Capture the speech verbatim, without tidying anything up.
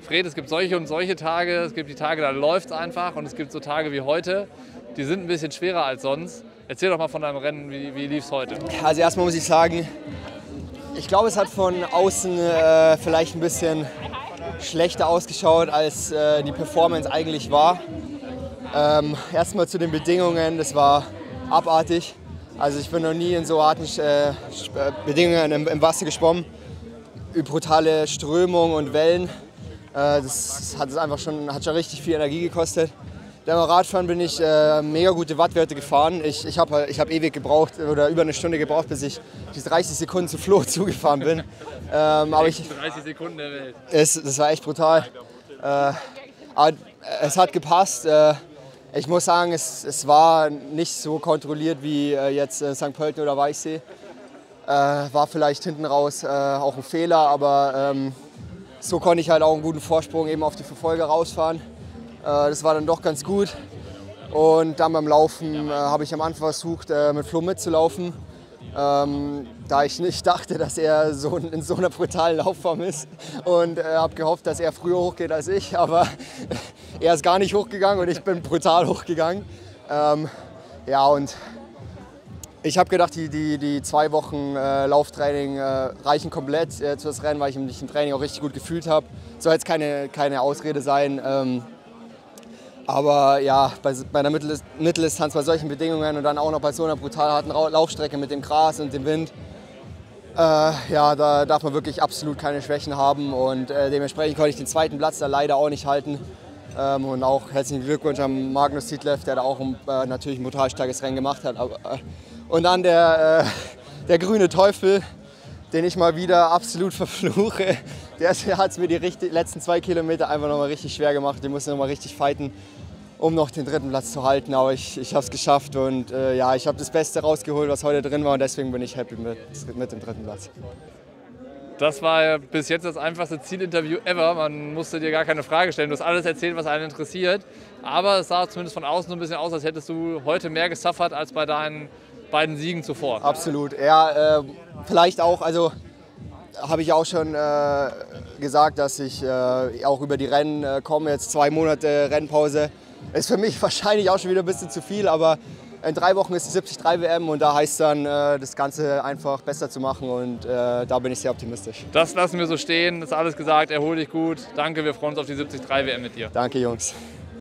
Fred, es gibt solche und solche Tage, es gibt die Tage, da läuft es einfach und es gibt so Tage wie heute, die sind ein bisschen schwerer als sonst. Erzähl doch mal von deinem Rennen, wie, wie lief es heute? Also erstmal muss ich sagen, ich glaube, es hat von außen äh, vielleicht ein bisschen schlechter ausgeschaut, als äh, die Performance eigentlich war. Ähm, erstmal zu den Bedingungen, das war abartig. Also ich bin noch nie in so harten äh, Bedingungen im, im Wasser geschwommen. Brutale Strömung und Wellen. Äh, das hat es einfach schon, hat schon richtig viel Energie gekostet. Beim Radfahren bin ich äh, mega gute Wattwerte gefahren. Ich, ich habe ich hab ewig gebraucht oder über eine Stunde gebraucht, bis ich die dreißig Sekunden zu Flo zugefahren bin. Ähm, aber ich, dreißig Sekunden der Welt. Es, das war echt brutal. Äh, aber es hat gepasst. Äh, ich muss sagen, es, es war nicht so kontrolliert wie äh, jetzt äh, Sankt Pölten oder Weichsee. Äh, war vielleicht hinten raus äh, auch ein Fehler, aber ähm, so konnte ich halt auch einen guten Vorsprung eben auf die Verfolger rausfahren. Das war dann doch ganz gut. Und dann beim Laufen äh, habe ich am Anfang versucht, äh, mit Flo mitzulaufen. Ähm, da ich nicht dachte, dass er so in so einer brutalen Laufform ist. Und äh, habe gehofft, dass er früher hochgeht als ich. Aber er ist gar nicht hochgegangen und ich bin brutal hochgegangen. Ähm, ja, und ich habe gedacht, die, die, die zwei Wochen äh, Lauftraining äh, reichen komplett äh, für das Rennen, weil ich mich im Training auch richtig gut gefühlt habe. Soll jetzt keine, keine Ausrede sein. Ähm, Aber ja, bei, bei einer Mitteldistanz bei solchen Bedingungen und dann auch noch bei so einer brutal harten Laufstrecke mit dem Gras und dem Wind, äh, ja, da darf man wirklich absolut keine Schwächen haben. Und äh, dementsprechend konnte ich den zweiten Platz da leider auch nicht halten. Ähm, und auch herzlichen Glückwunsch an Magnus Ditlev, der da auch äh, natürlich ein brutal starkes Rennen gemacht hat. Aber, äh, und dann der, äh, der grüne Teufel, den ich mal wieder absolut verfluche. Der hat es mir die richtig, letzten zwei Kilometer einfach noch mal richtig schwer gemacht. Den musste noch mal richtig fighten, um noch den dritten Platz zu halten. Aber ich, ich habe es geschafft und äh, ja, ich habe das Beste rausgeholt, was heute drin war. Und deswegen bin ich happy mit, mit dem dritten Platz. Das war bis jetzt das einfachste Zielinterview ever. Man musste dir gar keine Frage stellen. Du hast alles erzählt, was einen interessiert. Aber es sah zumindest von außen so ein bisschen aus, als hättest du heute mehr gesuffert als bei deinen beiden Siegen zuvor. Absolut. Ja, äh, vielleicht auch, also habe ich auch schon äh, gesagt, dass ich äh, auch über die Rennen äh, komme. Jetzt zwei Monate Rennpause. Ist für mich wahrscheinlich auch schon wieder ein bisschen zu viel, aber in drei Wochen ist die siebzig drei W M und da heißt es dann, äh, das Ganze einfach besser zu machen und äh, da bin ich sehr optimistisch. Das lassen wir so stehen, ist alles gesagt, erhol dich gut. Danke, wir freuen uns auf die siebzig drei W M mit dir. Danke, Jungs.